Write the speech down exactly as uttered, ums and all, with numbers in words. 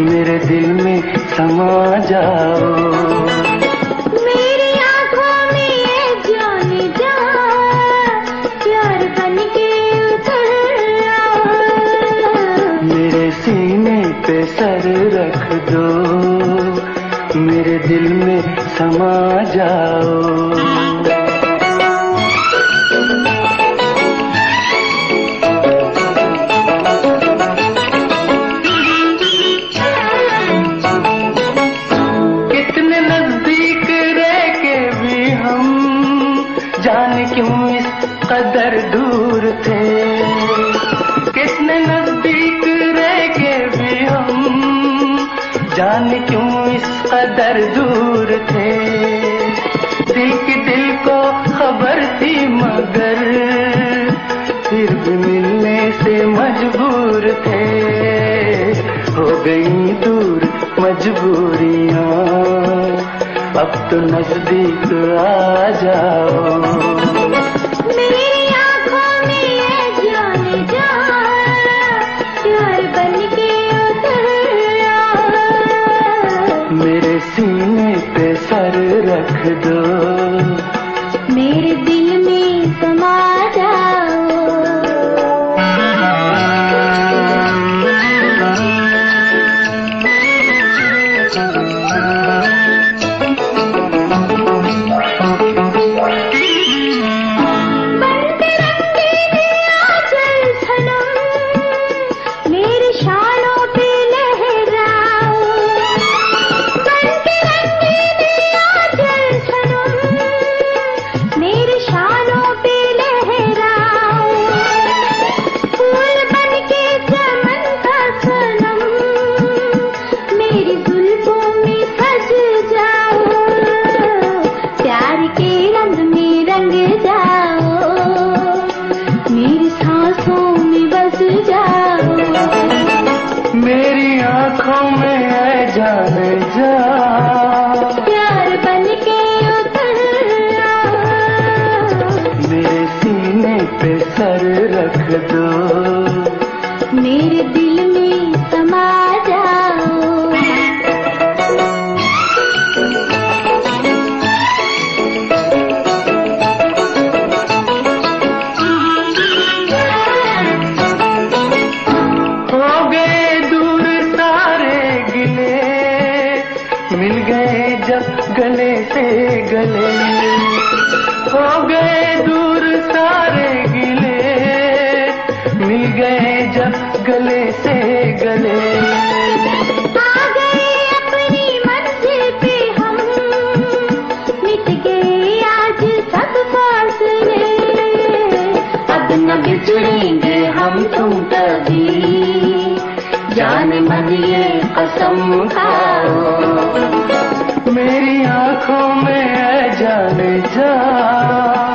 मेरे दिल में समा जाओ। मेरी आंखों में ये जाने जा, प्यार बन के उतर आओ। मेरे सीने पे सर रख दो, मेरे दिल में समा जाओ। जाने क्यों इस कदर दूर थे, कितने नजदीक रह के भी हम, जाने क्यों इस कदर दूर थे। दिल की दिल को खबर थी मगर फिर भी मिलने से मजबूर थे। हो गई दूर मजबूरियां, अब तो नजदीक आ जाओ। मेरी आंखों में ये जाने जा, प्यार बन के उतर आओ। मेरे सीने पे सर रख दो, मेरे दिल में समा जाओ। मेरी आंखों में है जाने जा, प्यार बन के उतर आओ। मेरे सीने पे सर रख दो, मेरे दिल में समा जाओ। मिल गए जब गले से गले, हो गए दूर सारे गिले, मिल गए जब गले से गले। आ गए अपनी मंजिल पे हम, मिट गए आज सब फासले। अब न बिछड़ेंगे हम तुम कभी, जान मन ये कसम खाओ। मेरी आंखों में है जाने जा।